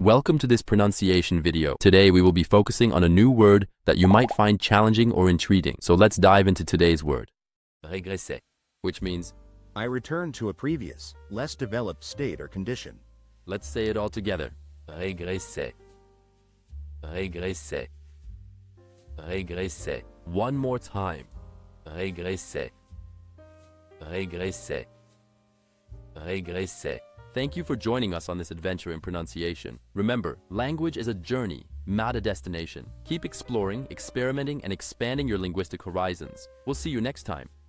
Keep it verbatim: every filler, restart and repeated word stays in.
Welcome to this pronunciation video. Today we will be focusing on a new word that you might find challenging or intriguing. So let's dive into today's word. Régressai, which means I return to a previous, less developed state or condition. let's say it all together. Régressai. Régressai. Régressai. One more time. Régressai. Régressai. Régressai. Thank you for joining us on this adventure in pronunciation. Remember, language is a journey, not a destination. Keep exploring, experimenting, and expanding your linguistic horizons. We'll see you next time.